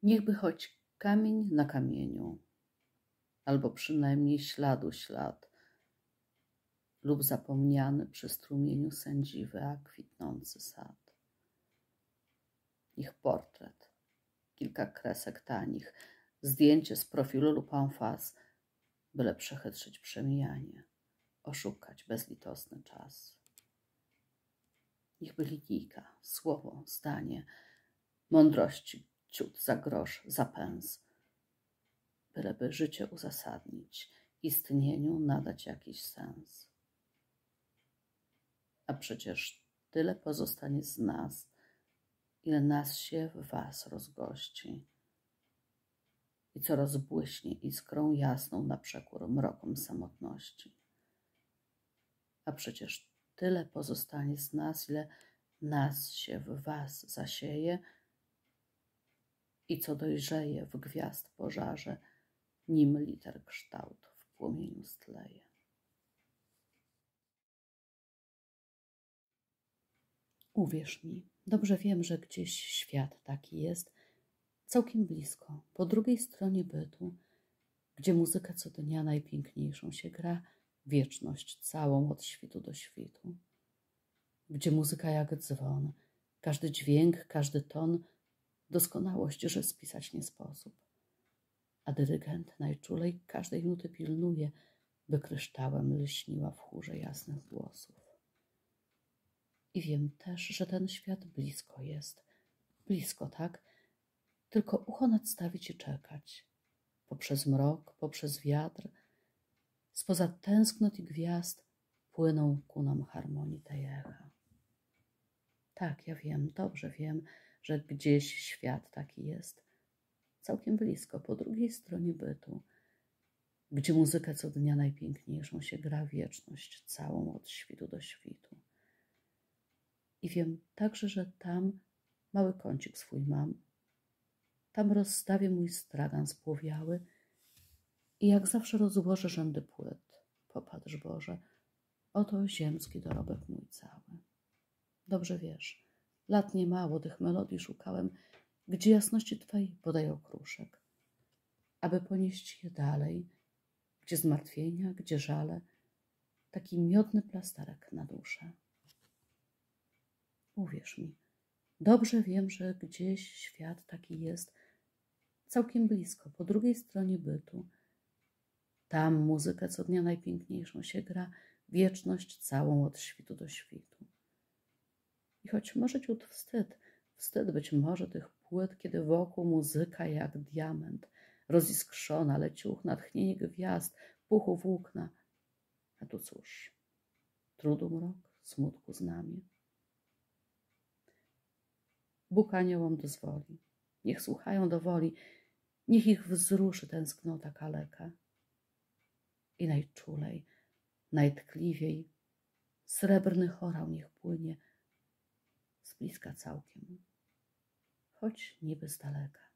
Niechby choć kamień na kamieniu, albo przynajmniej śladu ślad, lub zapomniany przy strumieniu sędziwy, a kwitnący sad. Niech portret, kilka kresek tanich, zdjęcie z profilu lub en face, byle przechytrzyć przemijanie, oszukać bezlitosny czas. Niechby linijka, słowo, zdanie, mądrości ciut za grosz, za pens, byleby życie uzasadnić, istnieniu nadać jakiś sens. A przecież tyle pozostanie z nas, ile nas się w was rozgości i co rozbłyśnie iskrą jasną na przekór mrokom samotności. A przecież tyle pozostanie z nas, ile nas się w was zasieje i co dojrzeje w gwiazd pożarze, nim liter kształt w płomieniu stleje. Uwierz mi, dobrze wiem, że gdzieś świat taki jest, całkiem blisko, po drugiej stronie bytu, gdzie muzyka co dnia najpiękniejszą się gra, wieczność całą od świtu do świtu. Gdzie muzyka jak dzwon, każdy dźwięk, każdy ton, doskonałość, że spisać nie sposób. A dyrygent najczulej każdej nuty pilnuje, by kryształem lśniła w chórze jasnych głosów. I wiem też, że ten świat blisko jest. Blisko, tak? Tylko ucho nadstawić i czekać. Poprzez mrok, poprzez wiatr, spoza tęsknot i gwiazd płyną ku nam harmonii tej echa. Tak, ja wiem, dobrze wiem, że gdzieś świat taki jest. Całkiem blisko, po drugiej stronie bytu, gdzie muzyka co dnia najpiękniejszą się gra, wieczność całą od świtu do świtu. I wiem także, że tam mały kącik swój mam. Tam rozstawię mój stragan spłowiały i jak zawsze rozłożę rzędy płyt. Popatrz, Boże, oto ziemski dorobek mój cały. Dobrze wiesz, lat niemało tych melodii szukałem, gdzie jasności Twej podaj okruszek, aby ponieść je dalej, gdzie zmartwienia, gdzie żale, taki miodny plasterek na duszę. Uwierz mi, dobrze wiem, że gdzieś świat taki jest, całkiem blisko, po drugiej stronie bytu. Tam muzykę co dnia najpiękniejszą się gra, wieczność całą od świtu do świtu. I choć może ciut wstyd być może tych płyt, kiedy wokół muzyka jak diament, roziskrzona, leciuch, natchnienie gwiazd, puchu włókna. A tu cóż, trudu mrok, smutku znamie. Bóg aniołom dozwoli, niech słuchają do woli, niech ich wzruszy tęsknota kaleka. I najczulej, najtkliwiej srebrny chorał niech płynie z bliska całkiem, choć niby z daleka.